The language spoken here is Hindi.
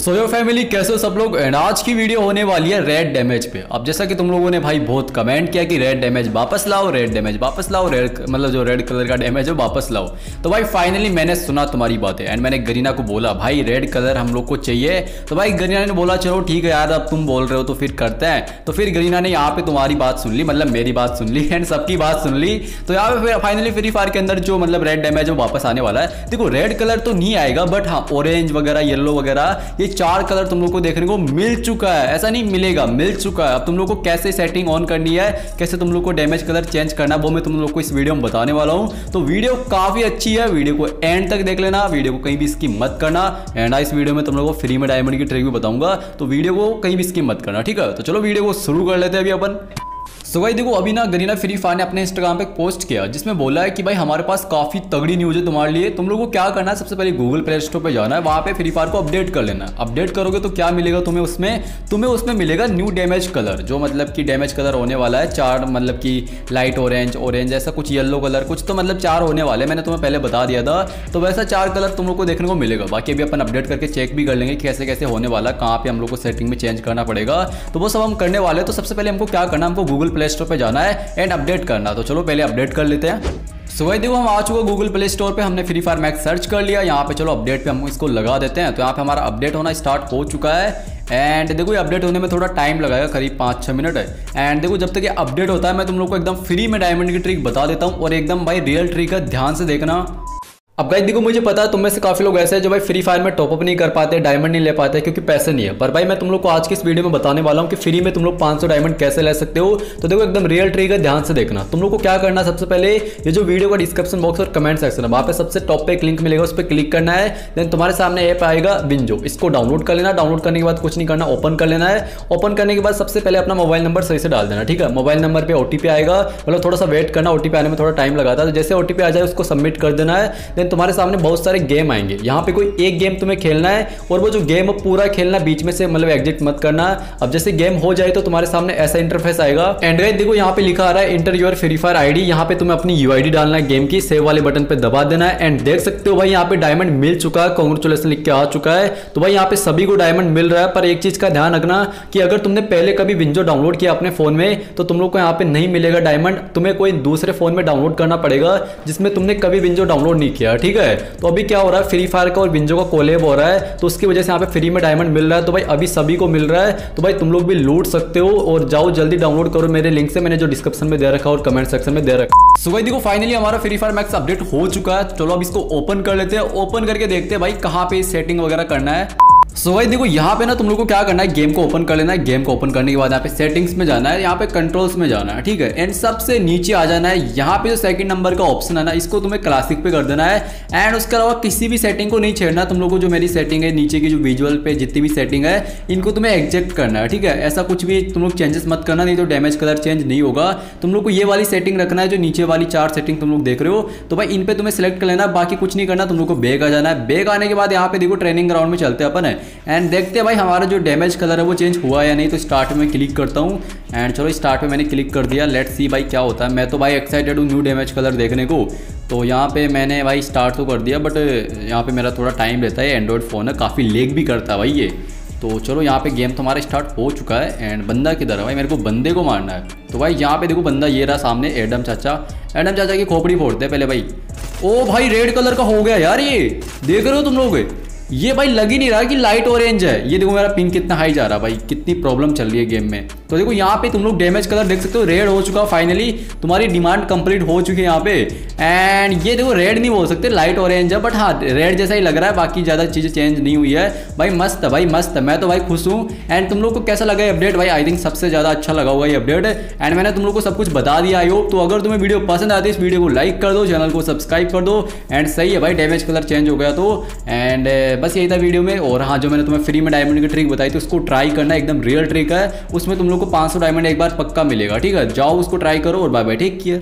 सोयो फैमिली कैसे हो सब लोग। एंड आज की वीडियो होने वाली है रेड डैमेज पे। अब जैसा कि तुम लोगों ने भाई बहुत कमेंट किया कि रेड डैमेज वापस लाओ, रेड डैमेज वापस लाओ, रेड मतलब जो रेड कलर का डैमेज है वापस लाओ। तो भाई फाइनली मैंने सुना तुम्हारी बातें एंड मैंने गरीना को बोला भाई रेड कलर हम लोग को चाहिए। तो भाई गरीना ने बोला चलो ठीक है यार, अब तुम बोल रहे हो तो फिर करते हैं। तो फिर गरीना ने यहाँ पे तुम्हारी बात सुन ली, मतलब मेरी बात सुन ली एंड सबकी बात सुन ली। तो यहाँ पे फिर फाइनली फ्री फायर के अंदर जो मतलब रेड डैमेज है वो वापस आने वाला है। देखो रेड कलर तो नहीं आएगा बट हाँ ऑरेंज वगैरह येलो वगैरह ये चार कलर तुम लोग को देखने को मिल चुका है। ऐसा नहीं मिलेगा, मिल चुका है। अब तुम लोग को कैसे सेटिंग ऑन करनी है, कैसे तुम लोग को डैमेज कलर चेंज करना है वो मैं तुम लोग को इस वीडियो में बताने वाला हूं। तो वीडियो काफी अच्छी है, वीडियो को एंड तक देख लेना, वीडियो को कहीं भी स्किप मत करना। एंड इस वीडियो में तुम लोग को फ्री में डायमंड की ट्रिक भी बताऊंगा, तो वीडियो को कहीं भी स्किप मत करना, ठीक है। तो चलो वीडियो को शुरू कर लेते हैं अभी अपन। सो भाई देखो अभी ना गरीना फ्री फायर ने अपने इंस्टाग्राम पे एक पोस्ट किया जिसमें बोला है कि भाई हमारे पास काफी तगड़ी न्यूज है तुम्हारे लिए। तुम लोगों को क्या करना है, सबसे पहले गूगल प्ले स्टोर पे जाना है, वहां पे फ्री फायर को अपडेट कर लेना है। अपडेट करोगे तो क्या मिलेगा तुम्हें उसमें मिलेगा न्यू डैमेज कलर, जो मतलब कि डैमेज कलर होने वाला है चार, मतलब कि लाइट ऑरेंज ऐसा कुछ, येलो कलर कुछ, तो मतलब चार होने वाले, मैंने तुम्हें पहले बता दिया था। तो वैसा चार कलर तुम लोग को देखने को मिलेगा। बाकी अभी अपन अपडेट करके चेक भी कर लेंगे कैसे कैसे होने वाला, कहाँ पे हम लोग को सेटिंग में चेंज करना पड़ेगा, तो वो सब हम करने वाले। तो सबसे पहले हमको क्या करना है, हमको गूगल प्ले स्टोर पे जाना है एंड अपडेट करना। तो चलो पहले अपडेट कर लेते हैं। सो भाई देखो हम आ चुके गूगल प्ले स्टोर पे, हमने फ्री फायर मैक्स सर्च कर लिया। यहाँ पे चलो अपडेट पे हम इसको लगा देते हैं। तो यहाँ पे हमारा अपडेट होना स्टार्ट हो चुका है। एंड देखो ये अपडेट होने में थोड़ा टाइम लगाएगा, करीब 5-6 मिनट है। एंड देखो जब तक ये अपडेट होता है मैं तुम लोग को एकदम फ्री में डायमंड की ट्रिक बता देता हूँ, और एकदम भाई रियल ट्रिक है, ध्यान से देखना। अब गाइस देखो मुझे पता है तुम में से काफी लोग ऐसे हैं जो भाई फ्री फायर में टॉपअप नहीं कर पाते, डायमंड नहीं ले पाते क्योंकि पैसे नहीं है। पर भाई मैं तुम लोग को आज की इस वीडियो में बताने वाला हूं कि फ्री में तुम लोग 500 डायमंड कैसे ले सकते हो। तो देखो एकदम रियल ट्रिक है, ध्यान से देखना। तुम लोग को क्या करना है, सबसे पहले ये जो वीडियो का डिस्क्रिप्शन बॉक्स और कमेंट सेक्शन है वहां पे सबसे टॉप पे एक लिंक मिलेगा, उस पर क्लिक करना है। देन तुम्हारे सामने ऐप आएगा विंजो, इसको डाउनलोड कर लेना। डाउनलोड करने के बाद कुछ नहीं करना, ओपन कर लेना है। ओपन करने के बाद सबसे पहले अपना मोबाइल नंबर सही से डाल देना, ठीक है। मोबाइल नंबर पे ओटीपी आएगा, मतलब थोड़ा सा वेट करना, ओटीपी आने में थोड़ा टाइम लगाता है। तो जैसे ओटीपी आ जाए उसको सबमिट कर देना है। देन तुम्हारे सामने बहुत सारे गेम आएंगे, यहाँ पे कोई एक गेम तुम्हें खेलना है और वो जो गेम पूरा खेलना, बीच में से मतलब एग्जिट मत करना। अब जैसे गेम हो जाए तो तुम्हारे सामने ऐसा इंटरफेस आएगा। एंड गाइस देखो यहाँ पे लिखा आ रहा है enter your Free Fire ID. यहाँ पे तुम्हें अपनी यूआईडी डालना है गेम की, सेव वाले बटन पे दबा देना है। एंड देख सकते हो भाई यहाँ पे डायमंड मिल चुका है, कांग्रेचुलेशन लिख के आ चुका है। तो भाई यहाँ पे सभी को डायमंड मिल रहा है। पर एक चीज का ध्यान रखना कि अगर तुमने पहले कभी विंजो डाउनलोड किया अपने फोन में तो तुम लोग को यहाँ पे नहीं मिलेगा डायमंड, तुम्हें कोई दूसरे फोन में डाउनलोड करना पड़ेगा जिसमें तुमने कभी विंजो डाउनलोड नहीं किया, ठीक है। तो अभी क्या हो रहा है, फ्री फायर का और विंजो का कोलैब हो रहा है, तो उसकी वजह से यहाँ पे फ्री में डायमंड मिल रहा है। तो भाई अभी सभी को मिल रहा है, तो भाई तुम लोग भी लूट सकते हो। और जाओ जल्दी डाउनलोड करो मेरे लिंक से, मैंने जो डिस्क्रिप्शन में दे रखा है और कमेंट सेक्शन में दे रखा है। सो भाई देखो फाइनली हमारा फ्री फायर मैक्स अपडेट हो चुका है। चलो अब इसको ओपन कर लेते हैं। ओपन करके देखते हैं भाई कहाँ पे सेटिंग वगैरह करना है। सो भाई देखो यहाँ पे ना तुम लोग को क्या करना है, गेम को ओपन कर लेना है। गेम को ओपन करने के बाद यहाँ पे सेटिंग्स में जाना है, यहाँ पे कंट्रोल्स में जाना है, ठीक है। एंड सबसे नीचे आ जाना है, यहाँ पे जो सेकंड नंबर का ऑप्शन है ना, इसको तुम्हें क्लासिक पे कर देना है। एंड उसके अलावा किसी भी सेटिंग को नहीं छेड़ना। तुम लोग को जो मेरी सेटिंग है नीचे की जो विजुअल पे जितनी भी सेटिंग है इनको तुम्हें एग्जेक्ट करना है, ठीक है। ऐसा कुछ भी तुम लोग चेंजेस मत करना, नहीं तो डैमेज कलर चेंज नहीं होगा। तुम लोग को ये वाली सेटिंग रखना है, जो नीचे वाली 4 सेटिंग तुम लोग देख रहे हो। तो भाई इन पे तुम्हें सिलेक्ट कर लेना, बाकी कुछ नहीं करना। तुम लोग को बैक आ जाना है। बैक आने के बाद यहाँ पे देखो ट्रेनिंग ग्राउंड में चलते अपन है एंड देखते भाई हमारा जो डैमेज कलर है वो चेंज हुआ या नहीं। तो स्टार्ट में क्लिक करता हूँ एंड चलो स्टार्ट में मैंने क्लिक कर दिया। लेट्स सी भाई क्या होता है। मैं तो भाई एक्साइटेड हूँ न्यू डैमेज कलर देखने को। तो यहाँ पे मैंने भाई स्टार्ट तो कर दिया, बट यहाँ पे मेरा थोड़ा टाइम लेता है, एंड्रॉयड फ़ोन है, काफ़ी लेग भी करता है भाई ये। तो चलो यहाँ पे गेम तो हमारा स्टार्ट हो चुका है। एंड बंदा किधर है भाई, मेरे को बंदे को मारना है। तो भाई यहाँ पे देखो बंदा ये रहा सामने, एडम चाचा की खोपड़ी फोड़ते हैं पहले भाई। ओ भाई रेड कलर का हो गया यार, ये देख रहे हो तुम लोग, ये भाई लग ही नहीं रहा कि लाइट ऑरेंज है। ये देखो मेरा पिंक कितना हाई जा रहा है भाई, कितनी प्रॉब्लम चल रही है गेम में। तो देखो यहाँ पे तुम लोग डैमेज कलर देख सकते हो, रेड हो चुका फाइनली, तुम्हारी डिमांड कंप्लीट हो चुकी है यहाँ पे। एंड ये देखो रेड नहीं बोल सकते, लाइट ऑरेंज है, बट हाँ रेड जैसा ही लग रहा है, बाकी ज़्यादा चीज़ें चेंज नहीं हुई है। भाई मस्त है भाई, मस्त है, मैं तो भाई खुश हूँ। एंड तुम लोग को कैसा लगा ये अपडेट भाई, आई थिंक सबसे ज़्यादा अच्छा लगा होगा ये अपडेट। एंड मैंने तुम लोग को सब कुछ बता दिया आई होप। तो अगर तुम्हें वीडियो पसंद आती है इस वीडियो को लाइक कर दो, चैनल को सब्सक्राइब कर दो। एंड सही है भाई डैमेज कलर चेंज हो गया तो। एंड बस यही था वीडियो में। और हाँ जो मैंने तुम्हें फ्री में डायमंड की ट्रिक बताई थी उसको ट्राई करना, एकदम रियल ट्रिक है। उसमें तुम लोग को 500 डायमंड एक बार पक्का मिलेगा, ठीक है। जाओ उसको ट्राई करो और बाय बाय, टेक केयर।